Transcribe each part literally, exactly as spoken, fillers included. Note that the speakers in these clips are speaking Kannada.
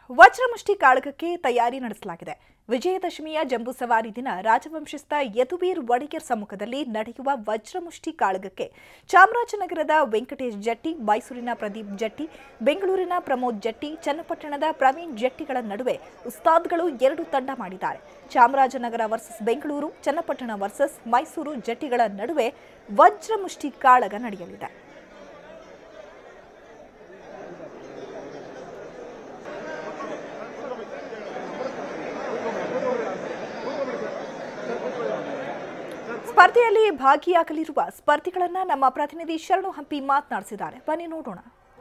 ವಜ್ರಮುಷ್ಟಿ ಕಾಳಗಕ್ಕೆ ತಯಾರಿ ನಡೆಸಲಾಗಿದೆ. ವಿಜಯದಶಮಿಯ ಜಂಬೂ ಸವಾರಿ ದಿನ ರಾಜವಂಶಸ್ಥ ಯದುವೀರ್ ಒಡೆಯರ್ ಸಮ್ಮುಖದಲ್ಲಿ ನಡೆಯುವ ವಜ್ರಮುಷ್ಟಿ ಕಾಳಗಕ್ಕೆ ಚಾಮರಾಜನಗರದ ವೆಂಕಟೇಶ್ ಜಟ್ಟಿ, ಮೈಸೂರಿನ ಪ್ರದೀಪ್ ಜಟ್ಟಿ, ಬೆಂಗಳೂರಿನ ಪ್ರಮೋದ್ ಜಟ್ಟಿ, ಚನ್ನಪಟ್ಟಣದ ಪ್ರವೀಣ್ ಜಟ್ಟಿಗಳ ನಡುವೆ ಉಸ್ತಾದ್ಗಳು ಎರಡು ತಂಡ ಮಾಡಿದ್ದಾರೆ. ಚಾಮರಾಜನಗರ ವರ್ಸಸ್ ಬೆಂಗಳೂರು, ಚನ್ನಪಟ್ಟಣ ವರ್ಸಸ್ ಮೈಸೂರು ಜಟ್ಟಿಗಳ ನಡುವೆ ವಜ್ರಮುಷ್ಟಿ ಕಾಳಗ ನಡೆಯಲಿದೆ. ಸ್ಪರ್ಧೆಯಲ್ಲಿ ಭಾಗಿಯಾಗಲಿರುವ ಸ್ಪರ್ಧಿಗಳನ್ನ ನಮ್ಮ ಪ್ರತಿನಿಧಿ ಶರಣು ಹಂಪಿ ಮಾತನಾಡಿಸಿದ್ದಾರೆ. ಬನ್ನಿ ನೋಡೋಣ.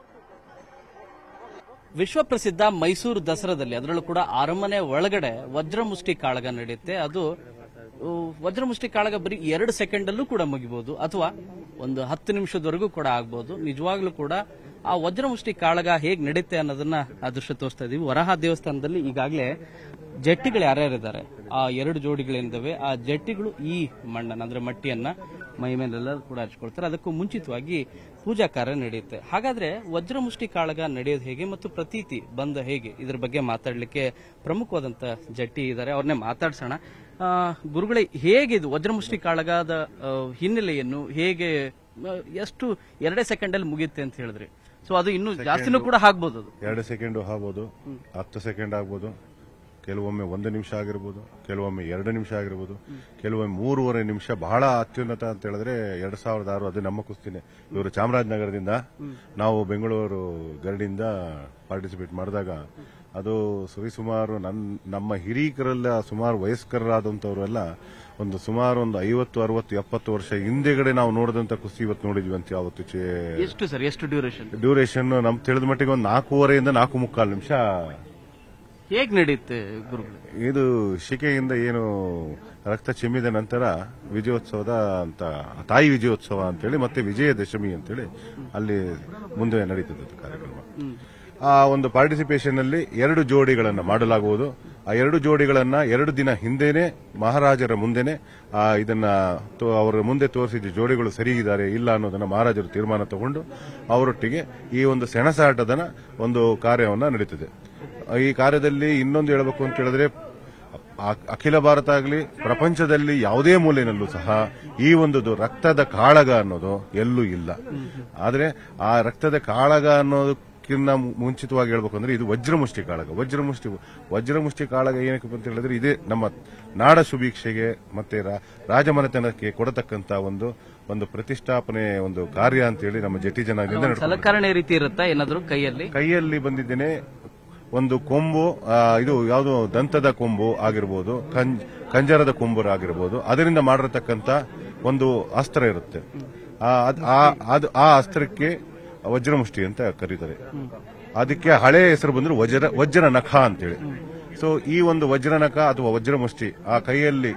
ವಿಶ್ವಪ್ರಸಿದ್ಧ ಮೈಸೂರು ದಸರಾದಲ್ಲಿ ಅದರಲ್ಲೂ ಕೂಡ ಅರಮನೆ ಒಳಗಡೆ ವಜ್ರಮುಷ್ಟಿ ಕಾಳಗ ನಡೆಯುತ್ತೆ. ಅದು ವಜ್ರಮುಷ್ಟಿ ಕಾಳಗ ಬರೀ ಎರಡು ಸೆಕೆಂಡ್ ಅಲ್ಲೂ ಕೂಡ ಮುಗಿಬಹುದು ಅಥವಾ ಒಂದು ಹತ್ತು ನಿಮಿಷದವರೆಗೂ ಕೂಡ ಆಗ್ಬಹುದು. ನಿಜವಾಗ್ಲೂ ಕೂಡ ಆ ವಜ್ರಮುಷ್ಟಿ ಕಾಳಗ ಹೇಗೆ ನಡೆಯುತ್ತೆ ಅನ್ನೋದನ್ನ ಆ ದೃಶ್ಯ ತೋರಿಸ್ತಾ ಇದೀವಿ. ವರಹ ದೇವಸ್ಥಾನದಲ್ಲಿ ಈಗಾಗಲೇ ಜಟ್ಟಿಗಳು ಯಾರ್ಯಾರಿದ್ದಾರೆ, ಆ ಎರಡು ಜೋಡಿಗಳೇನಿದಾವೆ ಆ ಜಟ್ಟಿಗಳು ಈ ಮಣ್ಣನ್ನ ಅಂದ್ರೆ ಮಟ್ಟಿಯನ್ನ ಮೈ ಮೇಲೆಲ್ಲ ಕೂಡ ಹಚ್ಕೊಳ್ತಾರೆ. ಅದಕ್ಕೂ ಮುಂಚಿತವಾಗಿ ಪೂಜಾ ಕಾರ್ಯ ನಡೆಯುತ್ತೆ. ಹಾಗಾದ್ರೆ ವಜ್ರಮುಷ್ಟಿ ಕಾಳಗ ನಡೆಯೋದು ಹೇಗೆ ಮತ್ತು ಪ್ರತೀತಿ ಬಂದ ಹೇಗೆ, ಇದ್ರ ಬಗ್ಗೆ ಮಾತಾಡ್ಲಿಕ್ಕೆ ಪ್ರಮುಖವಾದಂತ ಜಟ್ಟಿ ಇದ್ದಾರೆ. ಅವ್ರನ್ನೇ ಮಾತಾಡ್ಸೋಣ. ಗುರುಗಳೇ, ಹೇಗಿದು ವಜ್ರಮುಷ್ಟಿ ಕಾಳಗದ ಹಿನ್ನೆಲೆಯನ್ನು ಹೇಗೆ, ಎಷ್ಟು ಎರಡೇ ಸೆಕೆಂಡ್ ಅಲ್ಲಿ ಮುಗಿಯುತ್ತೆ ಅಂತ ಹೇಳಿದ್ರಿ. ಸೊ ಅದು ಇನ್ನು ಜಾಸ್ತಿನೂ ಕೂಡ ಆಗ್ಬೋದು. ಅದು ಎರಡು ಸೆಕೆಂಡ್ ಆಗ್ಬೋದು, ಹತ್ತು ಸೆಕೆಂಡ್ ಆಗ್ಬೋದು, ಕೆಲವೊಮ್ಮೆ ಒಂದು ನಿಮಿಷ ಆಗಿರ್ಬೋದು, ಕೆಲವೊಮ್ಮೆ ಎರಡು ನಿಮಿಷ ಆಗಿರ್ಬೋದು, ಕೆಲವೊಮ್ಮೆ ಮೂರುವರೆ ನಿಮಿಷ. ಬಹಳ ಅತ್ಯುನ್ನತ ಅಂತ ಹೇಳಿದ್ರೆ ಎರಡ್ ಸಾವಿರದ ಆರು ಅದು ನಮ್ಮ ಕುಸ್ತಿನೇ. ಇವರು ಚಾಮರಾಜನಗರದಿಂದ, ನಾವು ಬೆಂಗಳೂರು ಗರಡಿಯಿಂದ ಪಾರ್ಟಿಸಿಪೇಟ್ ಮಾಡಿದಾಗ ಅದು ಸರಿಸುಮಾರು ನನ್ ನಮ್ಮ ಹಿರೀಕರೆಲ್ಲ ಸುಮಾರು ವಯಸ್ಕರಾದಂತವರೆಲ್ಲ ಒಂದು ಸುಮಾರು ಒಂದು ಐವತ್ತು ಅರವತ್ತು ಎಪ್ಪತ್ತು ವರ್ಷ ಹಿಂದೆಗಡೆ ನಾವು ನೋಡಿದಂತ ಕುಸ್ತಿ ಇವತ್ತು ನೋಡಿದ್ವಿ ಅಂತ. ಯಾವತ್ತು ಎಷ್ಟು ಸರ್ ಎಷ್ಟು ಡ್ಯೂರೇಷನ್ ಡ್ಯೂರೇಷನ್ ನಮ್ ತಿಳಿದ ಮಟ್ಟಿಗೆ ಒಂದು ನಾಲ್ಕೂವರೆಯಿಂದ ನಾಲ್ಕು ಮುಕ್ಕಾಲು ನಿಮಿಷ ಹೇಗೆ ನಡೆಯುತ್ತೆ ಗುರುಗಳು? ಇದು ಶಿಕೆಯಿಂದ ಏನು ರಕ್ತ ಚಿಮ್ಮಿದ ನಂತರ ವಿಜಯೋತ್ಸವದ ಅಂತ ತಾಯಿ ವಿಜಯೋತ್ಸವ ಅಂತೇಳಿ ಮತ್ತೆ ವಿಜಯದಶಮಿ ಅಂತೇಳಿ ಅಲ್ಲಿ ಮುಂದೆ ನಡೀತದೆ ಕಾರ್ಯಕ್ರಮ. ಆ ಒಂದು ಪಾರ್ಟಿಸಿಪೇಷನ್ ಅಲ್ಲಿ ಎರಡು ಜೋಡಿಗಳನ್ನ ಮಾಡಲಾಗುವುದು. ಆ ಎರಡು ಜೋಡಿಗಳನ್ನ ಎರಡು ದಿನ ಹಿಂದೆನೆ ಮಹಾರಾಜರ ಮುಂದೆನೆ ಇದನ್ನ ಅವರ ಮುಂದೆ ತೋರಿಸಿದ ಜೋಡಿಗಳು ಸರಿ ಇದ್ದಾರೆ ಇಲ್ಲ ಅನ್ನೋದನ್ನ ಮಹಾರಾಜರು ತೀರ್ಮಾನ ತಗೊಂಡು ಅವರೊಟ್ಟಿಗೆ ಈ ಒಂದು ಸೆಣಸಾಟದ ಒಂದು ಕಾರ್ಯವನ್ನ ನಡೀತದೆ. ಈ ಕಾರ್ಯದಲ್ಲಿ ಇನ್ನೊಂದು ಹೇಳಬೇಕು ಅಂತ ಹೇಳಿದ್ರೆ, ಅಖಿಲ ಭಾರತ ಆಗಲಿ ಪ್ರಪಂಚದಲ್ಲಿ ಯಾವುದೇ ಮೂಲೆಯಲ್ಲೂ ಸಹ ಈ ಒಂದು ರಕ್ತದ ಕಾಳಗ ಅನ್ನೋದು ಎಲ್ಲೂ ಇಲ್ಲ. ಆದ್ರೆ ಆ ರಕ್ತದ ಕಾಳಗ ಅನ್ನೋದಕ್ಕಿಂತ ಮುಂಚಿತವಾಗಿ ಹೇಳ್ಬೇಕು ಅಂದ್ರೆ ಇದು ವಜ್ರಮುಷ್ಟಿ ಕಾಳಗ. ವಜ್ರಮುಷ್ಟಿ ವಜ್ರಮುಷ್ಟಿ ಕಾಳಗ ಏನಕ್ಕೆ ಅಂತ ಹೇಳಿದ್ರೆ ಇದೇ ನಮ್ಮ ನಾಡ ಸುಭೀಕ್ಷೆಗೆ ಮತ್ತೆ ರಾಜಮನೆತನಕ್ಕೆ ಕೊಡತಕ್ಕಂತ ಒಂದು ಒಂದು ಪ್ರತಿಷ್ಠಾಪನೆ ಒಂದು ಕಾರ್ಯ ಅಂತ ಹೇಳಿ ನಮ್ಮ ಜಟ್ಟಿ ಜನ ಸಲಕರಣೆ ರೀತಿ ಇರುತ್ತಾ ಏನಾದ್ರು ಕೈಯಲ್ಲಿ ಕೈಯಲ್ಲಿ ಬಂದಿದ್ದೇನೆ. ಒಂದು ಕೊಂಬು, ಇದು ಯಾವುದು ದಂತದ ಕೊಂಬು ಆಗಿರ್ಬೋದು, ಕಂಜರದ ಕೊಂಬು ಆಗಿರ್ಬೋದು, ಅದರಿಂದ ಮಾಡಿರತಕ್ಕಂತ ಒಂದು ಅಸ್ತ್ರ ಇರುತ್ತೆ. ಆ ಅಸ್ತ್ರಕ್ಕೆ ವಜ್ರಮುಷ್ಟಿ ಅಂತ ಕರೀತಾರೆ. ಅದಕ್ಕೆ ಹಳೆ ಹೆಸರು ಬಂದ್ರೆ ವಜ್ರ ವಜ್ರ ನಖ ಅಂತೇಳಿ. ಸೊ ಈ ಒಂದು ವಜ್ರನಖ ಅಥವಾ ವಜ್ರಮುಷ್ಟಿ ಆ ಕೈಯಲ್ಲಿ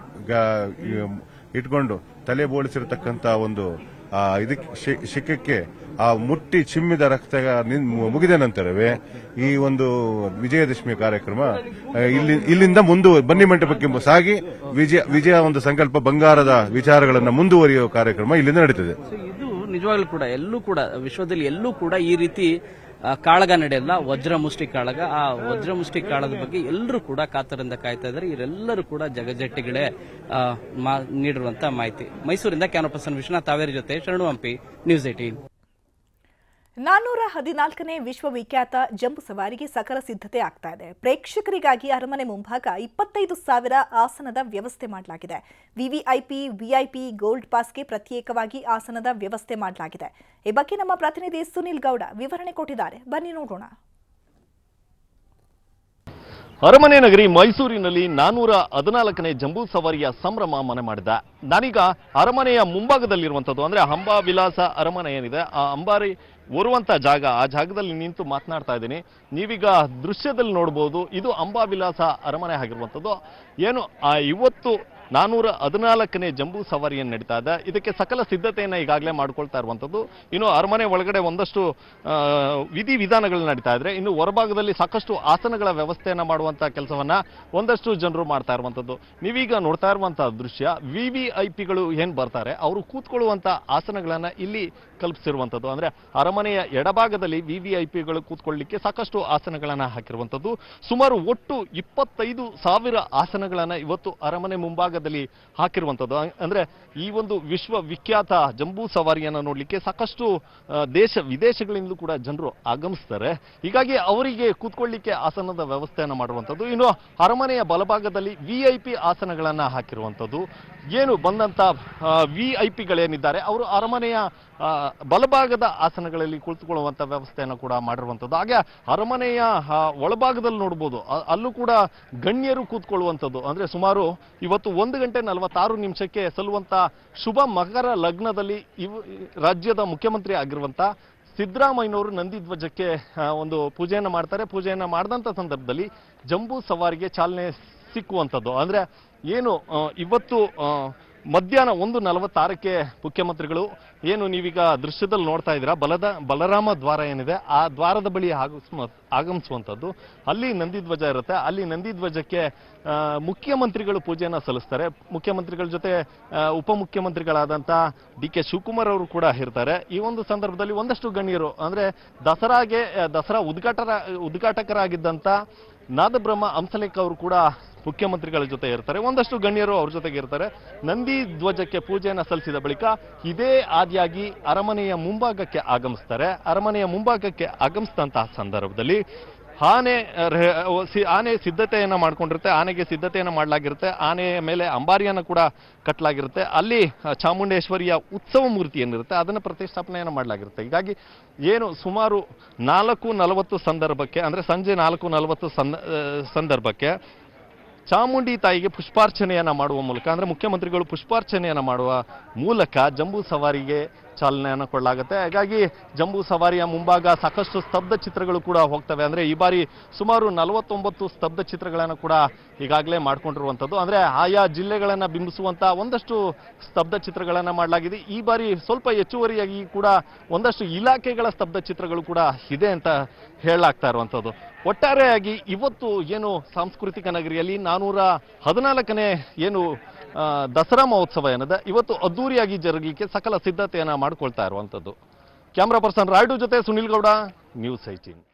ಇಟ್ಕೊಂಡು ತಲೆ ಬೋಳಿಸಿರತಕ್ಕಂತ ಒಂದು ಇದಕ್ಕೆ ಶಿಖಕ್ಕೆ ಆ ಮುಟ್ಟಿ ಚಿಮ್ಮಿದ ರಕ್ತ ಮುಗಿದ ನಂತರವೇ ಈ ಒಂದು ವಿಜಯದಶಮಿ ಕಾರ್ಯಕ್ರಮ ಇಲ್ಲಿ ಇಲ್ಲಿಂದ ಮುಂದೆ ಬನ್ನಿ ಮಂಟಪಕ್ಕೆ ಸಾಗಿ ವಿಜಯ ವಿಜಯ ಒಂದು ಸಂಕಲ್ಪ ಬಂಗಾರದ ವಿಚಾರಗಳನ್ನ ಮುಂದುವರಿಯುವ ಕಾರ್ಯಕ್ರಮ ಇಲ್ಲಿಂದ ನಡೀತದೆ. ಇದು ನಿಜವಾಗ್ಲೂ ಕೂಡ ಎಲ್ಲೂ ಕೂಡ ವಿಶ್ವದಲ್ಲಿ ಎಲ್ಲೂ ಕೂಡ ಈ ರೀತಿ ಕಾಳಗ ನಡೆಯಲ್ಲ, ವಜ್ರಮುಷ್ಟಿ ಕಾಳಗ. ಆ ವಜ್ರಮುಷ್ಟಿ ಕಾಳದ ಬಗ್ಗೆ ಎಲ್ಲರೂ ಕೂಡ ಕಾತರದಿಂದ ಕಾಯ್ತಾ ಇದ್ದಾರೆ. ಇವರೆಲ್ಲರೂ ಕೂಡ ಜಗಜಟ್ಟಿಗಳೇ ನೀಡಿರುವಂತಹ ಮಾಹಿತಿ. ಮೈಸೂರಿಂದ ಕ್ಯಾಮರಾ ಪರ್ಸನ್ ವಿಶ್ವನಾಥ್ ತಾವೇರಿ ಜೊತೆ ಶರಣು ಹಂಪಿ, ನ್ಯೂಸ್ ಏಟೀನ್. ನಾನ್ನೂರ ಹದಿನಾಲ್ಕನೇ ವಿಶ್ವವಿಖ್ಯಾತ ಜಂಬೂ ಸವಾರಿಗೆ ಸಕಲ ಸಿದ್ಧತೆ ಆಗ್ತಾ ಇದೆ. ಪ್ರೇಕ್ಷಕರಿಗಾಗಿ ಅರಮನೆ ಮುಂಭಾಗ ಇಪ್ಪತ್ತೈದು ಸಾವಿರ ಆಸನದ ವ್ಯವಸ್ಥೆ ಮಾಡಲಾಗಿದೆ. ವಿವಿಐಪಿ, ವಿಐಪಿ, ಗೋಲ್ಡ್ ಪಾಸ್ಗೆ ಪ್ರತ್ಯೇಕವಾಗಿ ಆಸನದ ವ್ಯವಸ್ಥೆ ಮಾಡಲಾಗಿದೆ. ಈ ಬಗ್ಗೆ ನಮ್ಮ ಪ್ರತಿನಿಧಿ ಸುನಿಲ್ ಗೌಡ ವಿವರಣೆ ಕೊಟ್ಟಿದ್ದಾರೆ. ಬನ್ನಿ ನೋಡೋಣ. ಅರಮನೆ ನಗರಿ ಮೈಸೂರಿನಲ್ಲಿ ನಾನೂರ ಹದಿನಾಲ್ಕನೇ ಜಂಬೂ ಸವಾರಿಯ ಸಂಭ್ರಮ ಮನೆ ಮಾಡಿದ. ನಾನೀಗ ಅರಮನೆಯ ಮುಂಭಾಗದಲ್ಲಿರುವಂಥದ್ದು ಅಂದ್ರೆ ಅಂಬಾ ವಿಲಾಸ ಅರಮನೆ ಏನಿದೆ, ಆ ಅಂಬಾರಿ ಹೊರುವಂತ ಜಾಗ, ಆ ಜಾಗದಲ್ಲಿ ನಿಂತು ಮಾತನಾಡ್ತಾ ಇದ್ದೀನಿ. ನೀವೀಗ ದೃಶ್ಯದಲ್ಲಿ ನೋಡಬಹುದು, ಇದು ಅಂಬಾ ವಿಲಾಸ ಅರಮನೆ ಆಗಿರುವಂಥದ್ದು. ಏನು ಇವತ್ತು ನಾನೂರ ಹದಿನಾಲ್ಕನೇ ಜಂಬೂ ಸವಾರಿಯನ್ನು ನಡೀತಾ ಇದೆ. ಇದಕ್ಕೆ ಸಕಲ ಸಿದ್ಧತೆಯನ್ನು ಈಗಾಗಲೇ ಮಾಡ್ಕೊಳ್ತಾ ಇರುವಂಥದ್ದು. ಇನ್ನು ಅರಮನೆ ಒಳಗಡೆ ಒಂದಷ್ಟು ವಿಧಿ ವಿಧಾನಗಳು ನಡೀತಾ ಇದ್ರೆ, ಇನ್ನು ಹೊರಭಾಗದಲ್ಲಿ ಸಾಕಷ್ಟು ಆಸನಗಳ ವ್ಯವಸ್ಥೆಯನ್ನ ಮಾಡುವಂತಹ ಕೆಲಸವನ್ನ ಒಂದಷ್ಟು ಜನರು ಮಾಡ್ತಾ ಇರುವಂಥದ್ದು. ನೀವೀಗ ನೋಡ್ತಾ ಇರುವಂತಹ ದೃಶ್ಯ, ವಿ ವಿ ಐ ಪಿಗಳು ಏನ್ ಬರ್ತಾರೆ ಅವರು ಕೂತ್ಕೊಳ್ಳುವಂತ ಆಸನಗಳನ್ನ ಇಲ್ಲಿ ಕಲ್ಪಿಸಿರುವಂಥದ್ದು. ಅಂದ್ರೆ ಅರಮನೆಯ ಎಡಭಾಗದಲ್ಲಿ ವಿ ವಿ ಐ ಪಿಗಳು ಕೂತ್ಕೊಳ್ಳಿಕ್ಕೆ ಸಾಕಷ್ಟು ಆಸನಗಳನ್ನ ಹಾಕಿರುವಂಥದ್ದು. ಸುಮಾರು ಒಟ್ಟು ಇಪ್ಪತ್ತೈದು ಸಾವಿರ ಆಸನಗಳನ್ನ ಇವತ್ತು ಅರಮನೆ ಮುಂಭಾಗದಲ್ಲಿ ಹಾಕಿರುವಂಥದ್ದು. ಅಂದ್ರೆ ಈ ಒಂದು ವಿಶ್ವ ವಿಖ್ಯಾತ ಜಂಬೂ ಸವಾರಿಯನ್ನ ನೋಡ್ಲಿಕ್ಕೆ ಸಾಕಷ್ಟು ದೇಶ ವಿದೇಶಗಳಿಂದಲೂ ಕೂಡ ಜನರು ಆಗಮಿಸ್ತಾರೆ. ಹೀಗಾಗಿ ಅವರಿಗೆ ಕೂತ್ಕೊಳ್ಳಿಕ್ಕೆ ಆಸನದ ವ್ಯವಸ್ಥೆಯನ್ನ ಮಾಡುವಂಥದ್ದು. ಇನ್ನು ಅರಮನೆಯ ಬಲಭಾಗದಲ್ಲಿ ವಿ ಐ ಪಿ ಆಸನಗಳನ್ನ ಹಾಕಿರುವಂಥದ್ದು. ಏನು ಬಂದಂತ ವಿ ಐ ಪಿಗಳೇನಿದ್ದಾರೆ ಅವರು ಅರಮನೆಯ ಬಲಭಾಗದ ಆಸನಗಳಲ್ಲಿ ಕುಳಿತುಕೊಳ್ಳುವಂತ ವ್ಯವಸ್ಥೆಯನ್ನು ಕೂಡ ಮಾಡಿರುವಂಥದ್ದು. ಹಾಗೆ ಅರಮನೆಯ ಒಳಭಾಗದಲ್ಲಿ ನೋಡ್ಬೋದು, ಅಲ್ಲೂ ಕೂಡ ಗಣ್ಯರು ಕೂತ್ಕೊಳ್ಳುವಂಥದ್ದು. ಅಂದ್ರೆ ಸುಮಾರು ಇವತ್ತು ಒಂದು ಗಂಟೆ ನಲವತ್ತಾರು ನಿಮಿಷಕ್ಕೆ ಸಲ್ಲುವಂತ ಶುಭ ಮಕರ ಲಗ್ನದಲ್ಲಿ ಇವ್ ರಾಜ್ಯದ ಮುಖ್ಯಮಂತ್ರಿ ಆಗಿರುವಂತ ಸಿದ್ದರಾಮಯ್ಯನವರು ನಂದಿ ಧ್ವಜಕ್ಕೆ ಒಂದು ಪೂಜೆಯನ್ನ ಮಾಡ್ತಾರೆ. ಪೂಜೆಯನ್ನ ಮಾಡಿದಂತ ಸಂದರ್ಭದಲ್ಲಿ ಜಂಬೂ ಸವಾರಿಗೆ ಚಾಲನೆ ಸಿಕ್ಕುವಂಥದ್ದು. ಅಂದ್ರೆ ಏನು ಇವತ್ತು ಮಧ್ಯಾಹ್ನ ಒಂದು ನಲವತ್ತಾರಕ್ಕೆ ಮುಖ್ಯಮಂತ್ರಿಗಳು ಏನು ನೀವೀಗ ದೃಶ್ಯದಲ್ಲಿ ನೋಡ್ತಾ ಇದ್ದೀರಾ, ಬಲದ ಬಲರಾಮ ದ್ವಾರ ಏನಿದೆ ಆ ದ್ವಾರದ ಬಳಿ ಆಗಮಿಸುವ ಆಗಮಿಸುವಂಥದ್ದು. ಅಲ್ಲಿ ನಂದಿ ಧ್ವಜ ಇರುತ್ತೆ. ಅಲ್ಲಿ ನಂದಿ ಧ್ವಜಕ್ಕೆ ಮುಖ್ಯಮಂತ್ರಿಗಳು ಪೂಜೆಯನ್ನ ಸಲ್ಲಿಸ್ತಾರೆ. ಮುಖ್ಯಮಂತ್ರಿಗಳ ಜೊತೆ ಉಪಮುಖ್ಯಮಂತ್ರಿಗಳಾದಂಥ ಡಿ ಕೆ ಶಿವಕುಮಾರ್ ಅವರು ಕೂಡ ಇರ್ತಾರೆ. ಈ ಒಂದು ಸಂದರ್ಭದಲ್ಲಿ ಒಂದಷ್ಟು ಗಣ್ಯರು ಅಂದ್ರೆ ದಸರಾಗೆ ದಸರಾ ಉದ್ಘಾಟನ ಉದ್ಘಾಟಕರಾಗಿದ್ದಂಥ ನಾದಬ್ರಹ್ಮ ಹಂಸಲೇಖ ಅವರು ಕೂಡ ಮುಖ್ಯಮಂತ್ರಿಗಳ ಜೊತೆ ಇರ್ತಾರೆ. ಒಂದಷ್ಟು ಗಣ್ಯರು ಅವ್ರ ಜೊತೆಗೆ ಇರ್ತಾರೆ. ನಂದಿ ಧ್ವಜಕ್ಕೆ ಪೂಜೆಯನ್ನ ಸಲ್ಲಿಸಿದ ಬಳಿಕ ಇದೇ ಆದಿಯಾಗಿ ಅರಮನೆಯ ಮುಂಭಾಗಕ್ಕೆ ಆಗಮಿಸ್ತಾರೆ. ಅರಮನೆಯ ಮುಂಭಾಗಕ್ಕೆ ಆಗಮಿಸಿದಂತಹ ಸಂದರ್ಭದಲ್ಲಿ ಆನೆ ಆನೆ ಸಿದ್ಧತೆಯನ್ನ ಮಾಡ್ಕೊಂಡಿರುತ್ತೆ. ಆನೆಗೆ ಸಿದ್ಧತೆಯನ್ನ ಮಾಡಲಾಗಿರುತ್ತೆ. ಆನೆಯ ಮೇಲೆ ಅಂಬಾರಿಯನ್ನ ಕೂಡ ಕಟ್ಟಲಾಗಿರುತ್ತೆ. ಅಲ್ಲಿ ಚಾಮುಂಡೇಶ್ವರಿಯ ಉತ್ಸವ ಮೂರ್ತಿ ಏನಿರುತ್ತೆ ಅದನ್ನು ಪ್ರತಿಷ್ಠಾಪನೆಯನ್ನ ಮಾಡಲಾಗಿರುತ್ತೆ. ಹೀಗಾಗಿ ಏನು ಸುಮಾರು ನಾಲ್ಕು ನಲವತ್ತು ಸಂದರ್ಭಕ್ಕೆ ಅಂದ್ರೆ ಸಂಜೆ ನಾಲ್ಕು ನಲವತ್ತು ಸಂದರ್ಭಕ್ಕೆ ಚಾಮುಂಡಿ ತಾಯಿಗೆ ಪುಷ್ಪಾರ್ಚನೆಯನ್ನ ಮಾಡುವ ಮೂಲಕ ಅಂದ್ರೆ ಮುಖ್ಯಮಂತ್ರಿಗಳು ಪುಷ್ಪಾರ್ಚನೆಯನ್ನ ಮಾಡುವ ಮೂಲಕ ಜಂಬೂ ಸವಾರಿಗೆ ಚಾಲನೆಯನ್ನು ಕೊಡಲಾಗುತ್ತೆ. ಹಾಗಾಗಿ ಜಂಬೂ ಸವಾರಿಯ ಮುಂಭಾಗ ಸಾಕಷ್ಟು ಸ್ತಬ್ಧ ಚಿತ್ರಗಳು ಕೂಡ ಹೋಗ್ತವೆ. ಅಂದ್ರೆ ಈ ಬಾರಿ ಸುಮಾರು ನಲವತ್ತೊಂಬತ್ತು ಸ್ತಬ್ಧ ಚಿತ್ರಗಳನ್ನು ಕೂಡ ಈಗಾಗಲೇ ಮಾಡ್ಕೊಂಡಿರುವಂಥದ್ದು. ಅಂದ್ರೆ ಆಯಾ ಜಿಲ್ಲೆಗಳನ್ನ ಬಿಂಬಿಸುವಂತ ಒಂದಷ್ಟು ಸ್ತಬ್ಧ ಚಿತ್ರಗಳನ್ನ ಮಾಡಲಾಗಿದೆ. ಈ ಬಾರಿ ಸ್ವಲ್ಪ ಹೆಚ್ಚುವರಿಯಾಗಿ ಕೂಡ ಒಂದಷ್ಟು ಇಲಾಖೆಗಳ ಸ್ತಬ್ಧ ಚಿತ್ರಗಳು ಕೂಡ ಇದೆ ಅಂತ ಹೇಳಲಾಗ್ತಾ ಇರುವಂಥದ್ದು. ಒಟ್ಟಾರೆಯಾಗಿ ಇವತ್ತು ಏನು ಸಾಂಸ್ಕೃತಿಕ ನಗರಿಯಲ್ಲಿ ನಾನೂರ ಹದಿನಾಲ್ಕನೇ ಏನು ದಸರಾ ಮಹೋತ್ಸವ ಏನಿದೆ ಇವತ್ತು ಅದ್ದೂರಿಯಾಗಿ ಜರುಗಲಿಕ್ಕೆ ಸಕಲ ಸಿದ್ಧತೆಯನ್ನ ಮಾಡ್ಕೊಳ್ತಾ ಇರುವಂಥದ್ದು. ಕ್ಯಾಮ್ರಾ ಪರ್ಸನ್ ರಾಯ್ಡು ಜೊತೆ ಸುನಿಲ್ ಗೌಡ, ನ್ಯೂಸ್ ಏಟೀನ್.